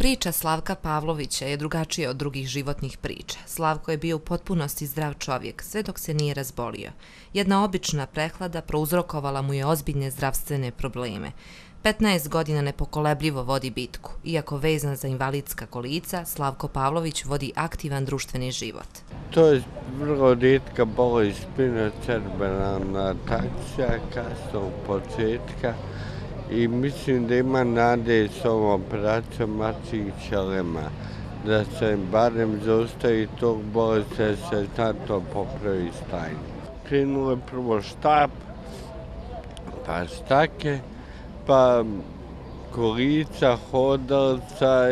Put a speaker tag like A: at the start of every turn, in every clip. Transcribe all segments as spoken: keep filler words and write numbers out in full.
A: Priča Slavka Pavlovića je drugačija od drugih životnih priča. Slavko je bio u potpunosti zdrav čovjek, sve dok se nije razbolio. Jedna obična prehlada prouzrokovala mu je ozbiljne zdravstvene probleme. petnaest godina nepokolebljivo vodi bitku. Iako vezan za invalidska kolica, Slavko Pavlović vodi aktivan društveni život.
B: To je vrlo rijetka bolest spinocerebralna ataksija kasnog početka i mislim da ima nade s ovom operacijom mačjih ćelema da se barem zaustavi tog bolesti, da se znatno popravi stanje. Krenulo je prvo štap, pa štake, pa kolica, hodalca,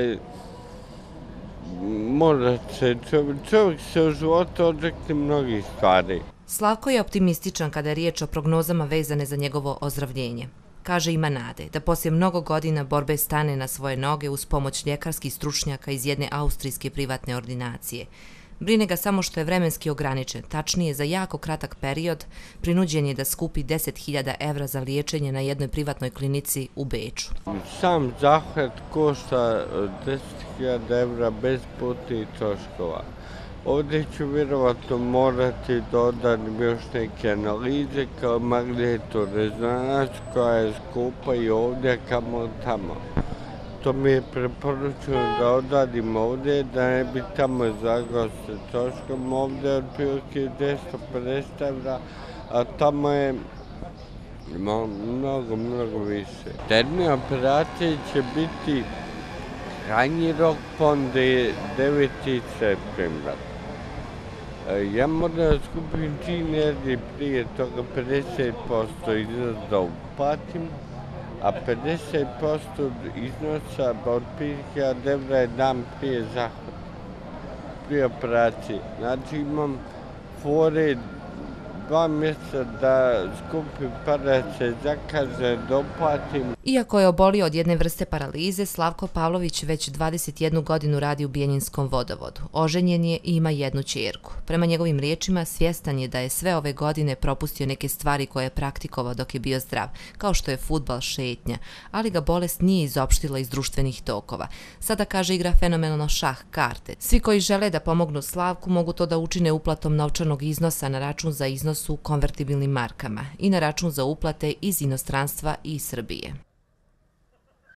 B: mora se, čovjek, čovjek se u životu odrekne mnogih stvari.
A: Slavko je optimističan kada je riječ o prognozama vezane za njegovo ozdravljenje. Kaže ima nade da poslije mnogo godina borbe stane na svoje noge uz pomoć ljekarskih stručnjaka iz jedne austrijske privatne ordinacije. Brine ga samo što je vremenski ograničen, tačnije za jako kratak period prinuđen je da skupi deset hiljada evra za liječenje na jednoj privatnoj klinici u Beču.
B: Sam zahvat košta deset hiljada evra bez putnih troškova. Ovdje ću vjerovatno morati dodati još neke analize kao magnetorezonac koja je skupa i ovdje kamo tamo. To mi je preporučeno da odradim ovdje, da ne bi tamo zagao se troškom. Ovdje je otprilike dvjesto pedeset evra, a tamo je mnogo, mnogo više. Termin operacije će biti krajnji rok, onda je deveti septembar. Ja moram da skupim čim jer prije toga pedeset posto iznos da uplatim, a pedeset posto iznosa od pet hiljada evra je dan prije zahvata, prije operacije. Znači imam fore dva mjeseca da skupim para, se zakaže, da uplatim.
A: Iako je obolio od jedne vrste paralize, Slavko Pavlović već dvadeset jednu godinu radi u Bijeljinskom vodovodu. Oženjen je i ima jednu ćerku. Prema njegovim riječima, svjestan je da je sve ove godine propustio neke stvari koje je praktikovao dok je bio zdrav, kao što je fudbal, šetnja, ali ga bolest nije izopštila iz društvenih tokova. Sada, kaže, igra fenomenalno šah, karte. Svi koji žele da pomognu Slavku mogu to da učine uplatom novčanog iznosa na račun za iznos u konvertibilnim markama i na račun za uplate iz inostranstva i Srbije.